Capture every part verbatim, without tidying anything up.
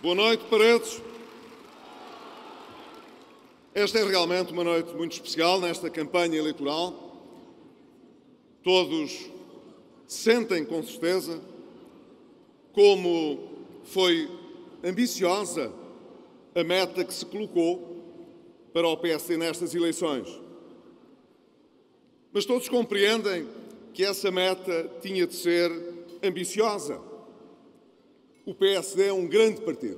Boa noite, Paredes. Esta é realmente uma noite muito especial nesta campanha eleitoral. Todos sentem, com certeza, como foi ambiciosa a meta que se colocou para o P S D nestas eleições. Mas todos compreendem que essa meta tinha de ser ambiciosa. O P S D é um grande partido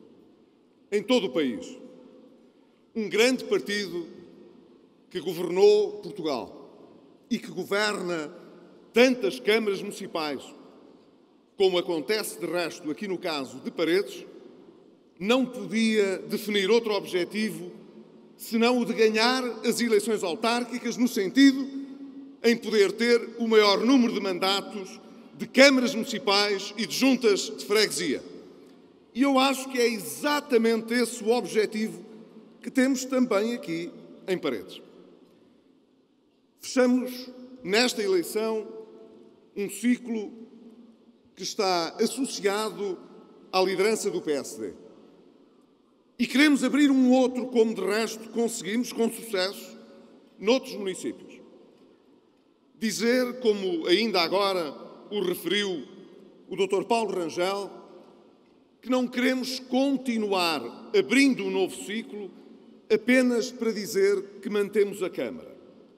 em todo o país. Um grande partido que governou Portugal e que governa tantas câmaras municipais, como acontece de resto aqui no caso de Paredes, não podia definir outro objetivo senão o de ganhar as eleições autárquicas no sentido em poder ter o maior número de mandatos de câmaras municipais e de juntas de freguesia. E eu acho que é exatamente esse o objetivo que temos também aqui em Paredes. Fechamos nesta eleição um ciclo que está associado à liderança do P S D. E queremos abrir um outro, como de resto conseguimos com sucesso noutros municípios. Dizer, como ainda agora o referiu o doutor Paulo Rangel, que não queremos continuar abrindo um novo ciclo apenas para dizer que mantemos a Câmara.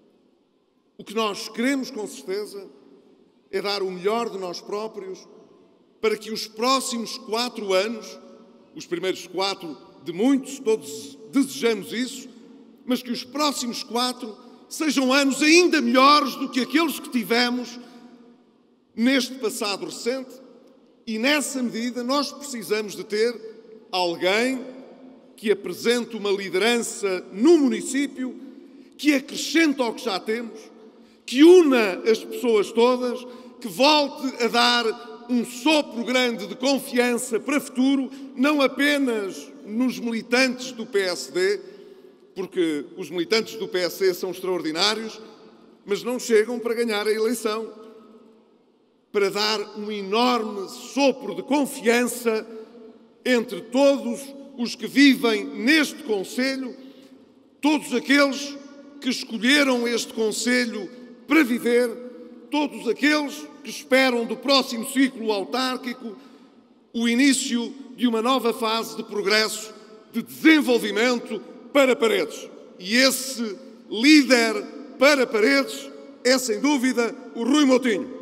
O que nós queremos, com certeza, é dar o melhor de nós próprios para que os próximos quatro anos, os primeiros quatro de muitos, todos desejamos isso, mas que os próximos quatro sejam anos ainda melhores do que aqueles que tivemos neste passado recente, e nessa medida nós precisamos de ter alguém que apresente uma liderança no município, que acrescente ao que já temos, que una as pessoas todas, que volte a dar um sopro grande de confiança para o futuro, não apenas nos militantes do P S D, porque os militantes do P S D são extraordinários, mas não chegam para ganhar a eleição, para dar um enorme sopro de confiança entre todos os que vivem neste concelho, todos aqueles que escolheram este concelho para viver, todos aqueles que esperam do próximo ciclo autárquico o início de uma nova fase de progresso, de desenvolvimento para Paredes. E esse líder para Paredes é, sem dúvida, o Rui Moutinho.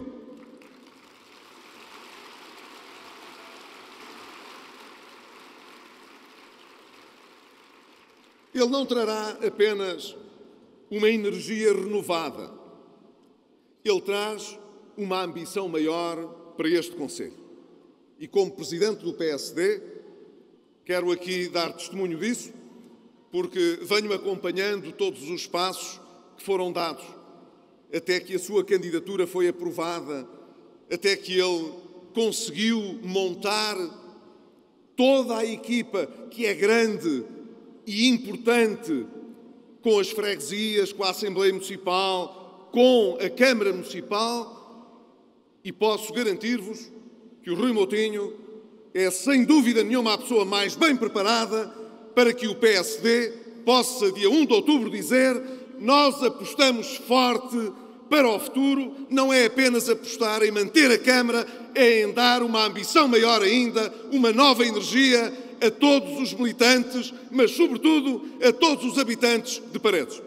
Ele não trará apenas uma energia renovada. Ele traz uma ambição maior para este concelho. E como Presidente do P S D, quero aqui dar testemunho disso, porque venho acompanhando todos os passos que foram dados, até que a sua candidatura foi aprovada, até que ele conseguiu montar toda a equipa, que é grande e importante, com as freguesias, com a Assembleia Municipal, com a Câmara Municipal, e posso garantir-vos que o Rui Moutinho é, sem dúvida nenhuma, a pessoa mais bem preparada para que o P S D possa, dia um de outubro, dizer: nós apostamos forte para o futuro, não é apenas apostar em manter a Câmara, é em dar uma ambição maior ainda, uma nova energia a todos os militantes, mas, sobretudo, a todos os habitantes de Paredes.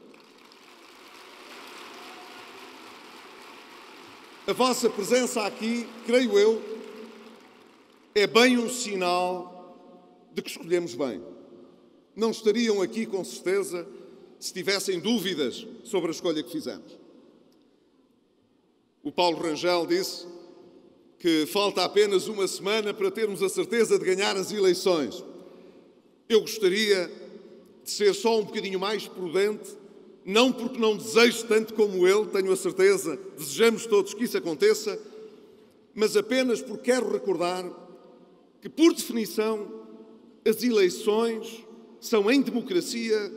A vossa presença aqui, creio eu, é bem um sinal de que escolhemos bem. Não estariam aqui, com certeza, se tivessem dúvidas sobre a escolha que fizemos. O Paulo Rangel disse que falta apenas uma semana para termos a certeza de ganhar as eleições. Eu gostaria de ser só um bocadinho mais prudente, não porque não desejo tanto como ele, tenho a certeza, desejamos todos que isso aconteça, mas apenas porque quero recordar que, por definição, as eleições são, em democracia,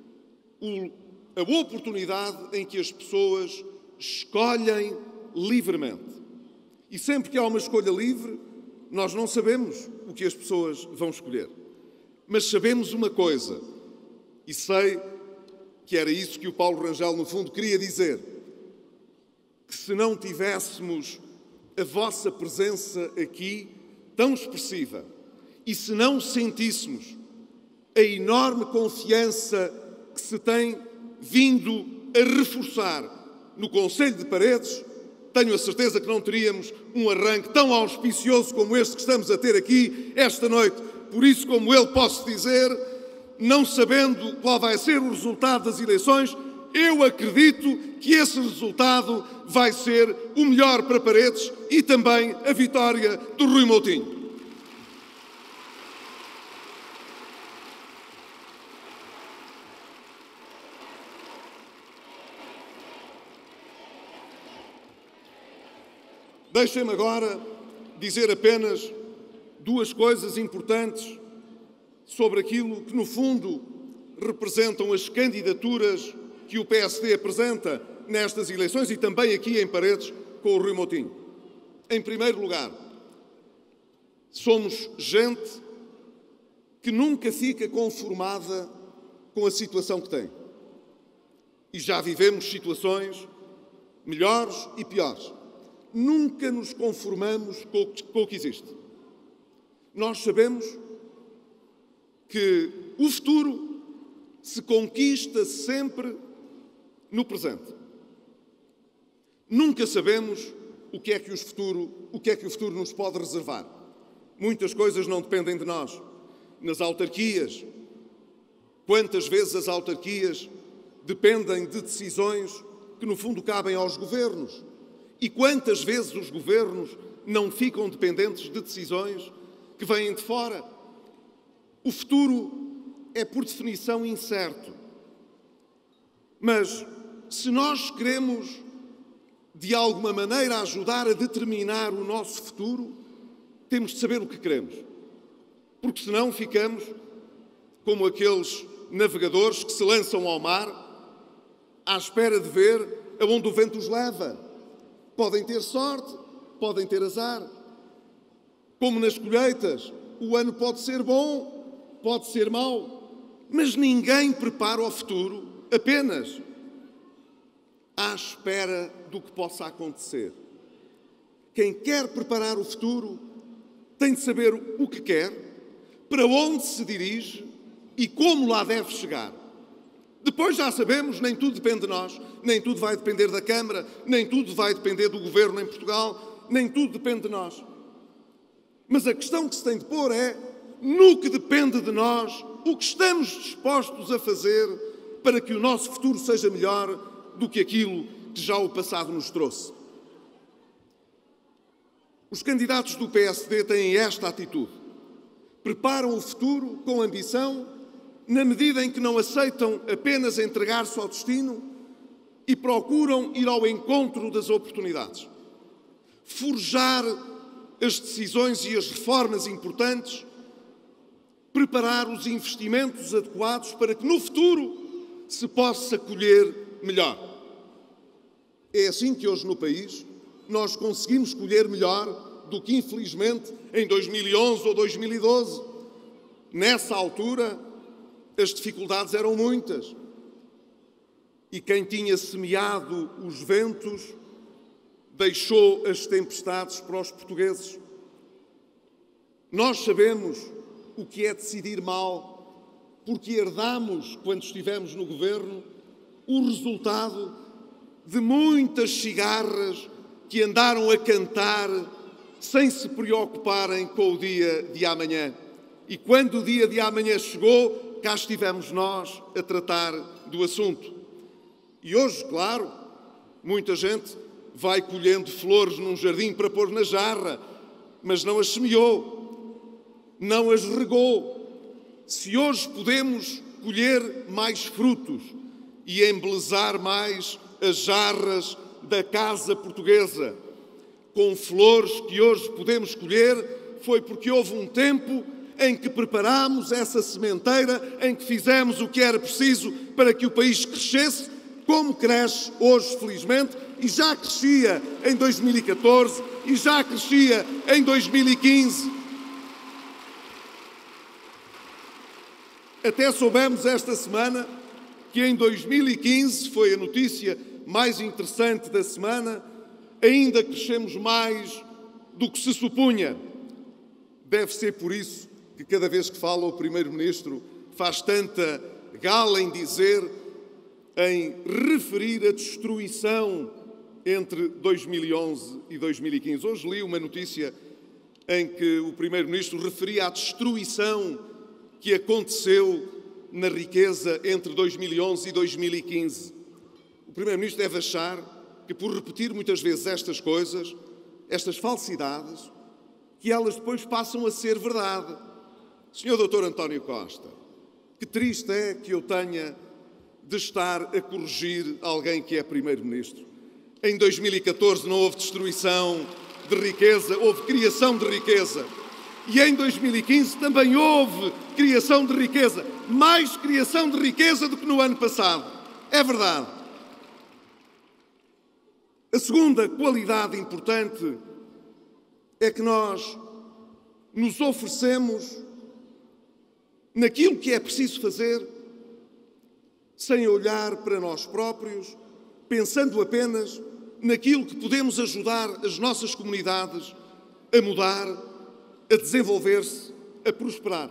a oportunidade em que as pessoas escolhem livremente. E sempre que há uma escolha livre, nós não sabemos o o que as pessoas vão escolher. Mas sabemos uma coisa, e sei que era isso que o Paulo Rangel, no fundo, queria dizer, que se não tivéssemos a vossa presença aqui tão expressiva e se não sentíssemos a enorme confiança que se tem vindo a reforçar no Conselho de Paredes, tenho a certeza que não teríamos um arranque tão auspicioso como este que estamos a ter aqui esta noite. Por isso, como ele, posso dizer, não sabendo qual vai ser o resultado das eleições, eu acredito que esse resultado vai ser o melhor para Paredes e também a vitória do Rui Moutinho. Deixem-me agora dizer apenas duas coisas importantes sobre aquilo que, no fundo, representam as candidaturas que o P S D apresenta nestas eleições e também aqui em Paredes com o Rui Moutinho. Em primeiro lugar, somos gente que nunca fica conformada com a situação que tem. E já vivemos situações melhores e piores. Nunca nos conformamos com o que existe. Nós sabemos que o futuro se conquista sempre no presente. Nunca sabemos o que é que, os futuro, o que é que o futuro nos pode reservar. Muitas coisas não dependem de nós. Nas autarquias, quantas vezes as autarquias dependem de decisões que, no fundo, cabem aos governos? E quantas vezes os governos não ficam dependentes de decisões que vêm de fora? O futuro é, por definição, incerto. Mas, se nós queremos, de alguma maneira, ajudar a determinar o nosso futuro, temos de saber o que queremos. Porque senão ficamos como aqueles navegadores que se lançam ao mar à espera de ver aonde o vento os leva. Podem ter sorte, podem ter azar. Como nas colheitas, o ano pode ser bom, pode ser mau, mas ninguém prepara o futuro apenas à espera do que possa acontecer. Quem quer preparar o futuro tem de saber o que quer, para onde se dirige e como lá deve chegar. Depois já sabemos, nem tudo depende de nós, nem tudo vai depender da Câmara, nem tudo vai depender do Governo em Portugal, nem tudo depende de nós. Mas a questão que se tem de pôr é, no que depende de nós, o que estamos dispostos a fazer para que o nosso futuro seja melhor do que aquilo que já o passado nos trouxe. Os candidatos do P S D têm esta atitude. Preparam o futuro com ambição, na medida em que não aceitam apenas entregar-se ao destino e procuram ir ao encontro das oportunidades. Forjar as decisões e as reformas importantes, preparar os investimentos adequados para que no futuro se possa colher melhor. É assim que hoje no país nós conseguimos colher melhor do que, infelizmente, em dois mil e onze ou dois mil e doze. Nessa altura, as dificuldades eram muitas. E quem tinha semeado os ventos deixou as tempestades para os portugueses. Nós sabemos o que é decidir mal, porque herdamos, quando estivemos no governo, o resultado de muitas cigarras que andaram a cantar sem se preocuparem com o dia de amanhã. E quando o dia de amanhã chegou, cá estivemos nós a tratar do assunto. E hoje, claro, muita gente vai colhendo flores num jardim para pôr na jarra, mas não as semeou, não as regou. Se hoje podemos colher mais frutos e embelezar mais as jarras da casa portuguesa com flores que hoje podemos colher, foi porque houve um tempo em que preparámos essa sementeira, em que fizemos o que era preciso para que o país crescesse, como cresce hoje, felizmente, e já crescia em dois mil e catorze, e já crescia em dois mil e quinze. Até soubemos esta semana que em dois mil e quinze, foi a notícia mais interessante da semana, ainda crescemos mais do que se supunha. Deve ser por isso que cada vez que fala o Primeiro-Ministro faz tanta gala em dizer, em referir a destruição entre dois mil e onze e dois mil e quinze. Hoje li uma notícia em que o Primeiro-Ministro referia à destruição que aconteceu na riqueza entre dois mil e onze e dois mil e quinze. O Primeiro-Ministro deve achar que, por repetir muitas vezes estas coisas, estas falsidades, que elas depois passam a ser verdade. senhor doutor António Costa, que triste é que eu tenha de estar a corrigir alguém que é Primeiro-Ministro. Em dois mil e catorze não houve destruição de riqueza, houve criação de riqueza. E em dois mil e quinze também houve criação de riqueza. Mais criação de riqueza do que no ano passado. É verdade. A segunda qualidade importante é que nós nos oferecemos naquilo que é preciso fazer, sem olhar para nós próprios, pensando apenas naquilo que podemos ajudar as nossas comunidades a mudar, a desenvolver-se, a prosperar.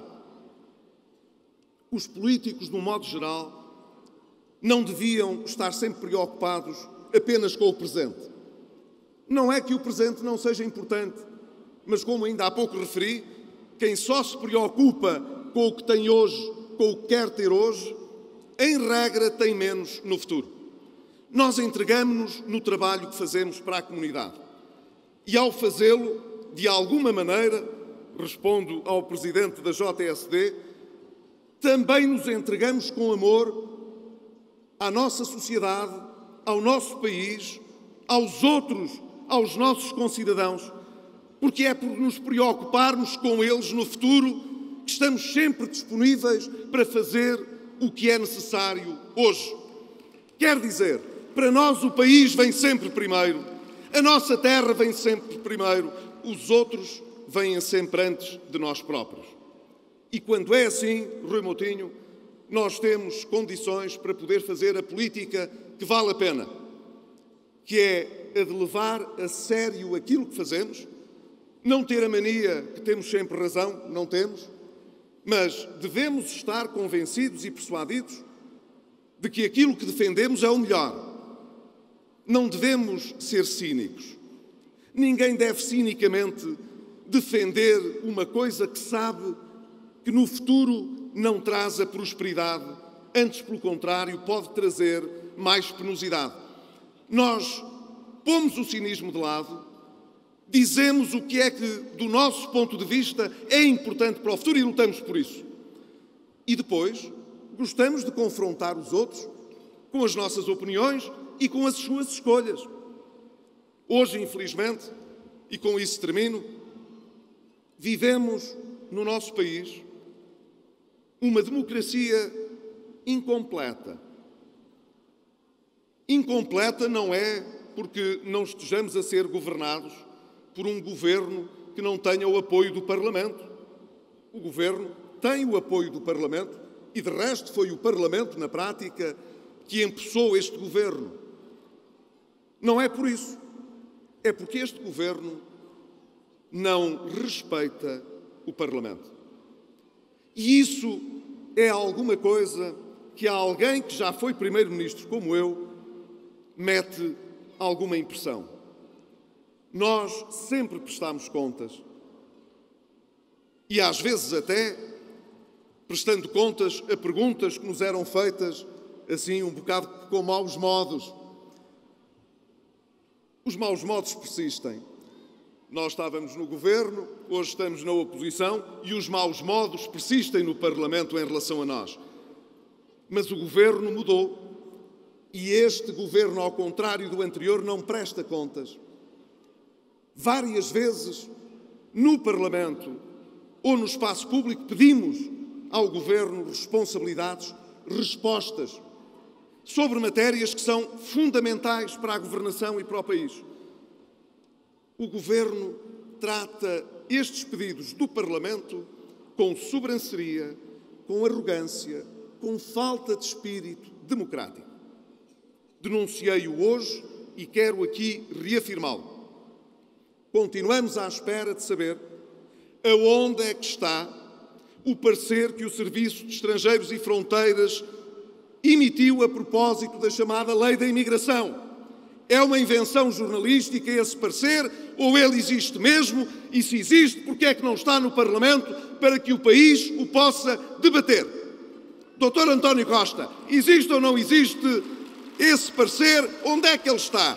Os políticos, de um modo geral, não deviam estar sempre preocupados apenas com o presente. Não é que o presente não seja importante, mas como ainda há pouco referi, quem só se preocupa com o que tem hoje, com o que quer ter hoje, em regra tem menos no futuro. Nós entregamos-nos no trabalho que fazemos para a comunidade. E ao fazê-lo, de alguma maneira, respondo ao Presidente da J S D, também nos entregamos com amor à nossa sociedade, ao nosso país, aos outros, aos nossos concidadãos, porque é por nos preocuparmos com eles no futuro que estamos sempre disponíveis para fazer o que é necessário hoje. Quer dizer, para nós o país vem sempre primeiro, a nossa terra vem sempre primeiro, os outros vêm sempre antes de nós próprios. E quando é assim, Rui Moutinho, nós temos condições para poder fazer a política que vale a pena, que é a de levar a sério aquilo que fazemos, não ter a mania que temos sempre razão, não temos, mas devemos estar convencidos e persuadidos de que aquilo que defendemos é o melhor. Não devemos ser cínicos. Ninguém deve cinicamente defender uma coisa que sabe que no futuro não traz a prosperidade, antes, pelo contrário, pode trazer mais penosidade. Nós pomos o cinismo de lado, dizemos o que é que, do nosso ponto de vista, é importante para o futuro e lutamos por isso. E depois, gostamos de confrontar os outros com as nossas opiniões e com as suas escolhas. Hoje, infelizmente, e com isso termino, vivemos no nosso país uma democracia incompleta. Incompleta não é porque não estejamos a ser governados por um governo que não tenha o apoio do Parlamento. O governo tem o apoio do Parlamento e, de resto, foi o Parlamento, na prática, que empossou este governo. Não é por isso. É porque este governo não respeita o Parlamento. E isso é alguma coisa que a alguém que já foi Primeiro-Ministro como eu mete alguma impressão. Nós sempre prestámos contas e às vezes até prestando contas a perguntas que nos eram feitas assim um bocado com maus modos. Os maus modos persistem. Nós estávamos no governo, hoje estamos na oposição e os maus modos persistem no Parlamento em relação a nós. Mas o governo mudou e este governo, ao contrário do anterior, não presta contas. Várias vezes, no Parlamento ou no espaço público, pedimos ao governo responsabilidades, respostas sobre matérias que são fundamentais para a governação e para o país. O Governo trata estes pedidos do Parlamento com sobranceria, com arrogância, com falta de espírito democrático. Denunciei-o hoje e quero aqui reafirmá-lo. Continuamos à espera de saber aonde é que está o parecer que o Serviço de Estrangeiros e Fronteiras emitiu a propósito da chamada Lei da Imigração. É uma invenção jornalística esse parecer ou ele existe mesmo? E se existe, porque é que não está no Parlamento para que o país o possa debater? doutor António Costa, existe ou não existe esse parecer? Onde é que ele está?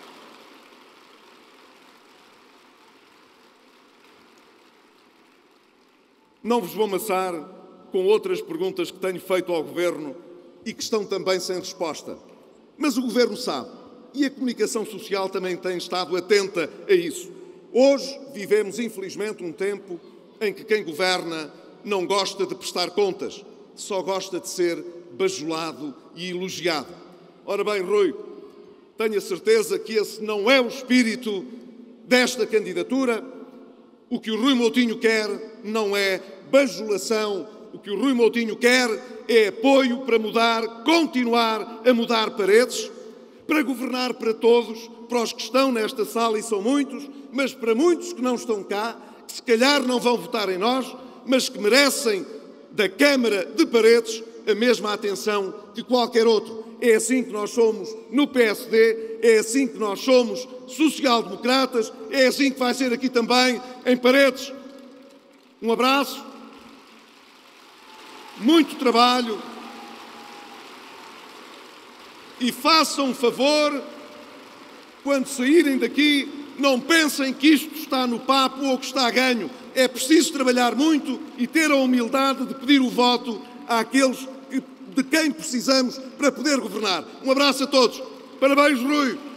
Não vos vou amassar com outras perguntas que tenho feito ao Governo e que estão também sem resposta. Mas o Governo sabe, e a comunicação social também tem estado atenta a isso. Hoje vivemos, infelizmente, um tempo em que quem governa não gosta de prestar contas, só gosta de ser bajulado e elogiado. Ora bem, Rui, tenho a certeza que esse não é o espírito desta candidatura. O que o Rui Moutinho quer não é bajulação. O que o Rui Moutinho quer é apoio para mudar, continuar a mudar paredes, para governar para todos, para os que estão nesta sala, e são muitos, mas para muitos que não estão cá, que se calhar não vão votar em nós, mas que merecem da Câmara de Paredes a mesma atenção que qualquer outro. É assim que nós somos no P S D, é assim que nós somos social-democratas, é assim que vai ser aqui também em Paredes. Um abraço, muito trabalho e façam um favor, quando saírem daqui, não pensem que isto está no papo ou que está a ganho. É preciso trabalhar muito e ter a humildade de pedir o voto àqueles que, de quem precisamos para poder governar. Um abraço a todos. Parabéns, Rui.